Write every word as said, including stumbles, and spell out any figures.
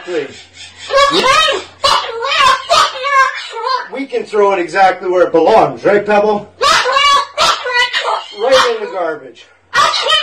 exactly. We can throw it exactly where it belongs, right, Pebble? Right in the garbage.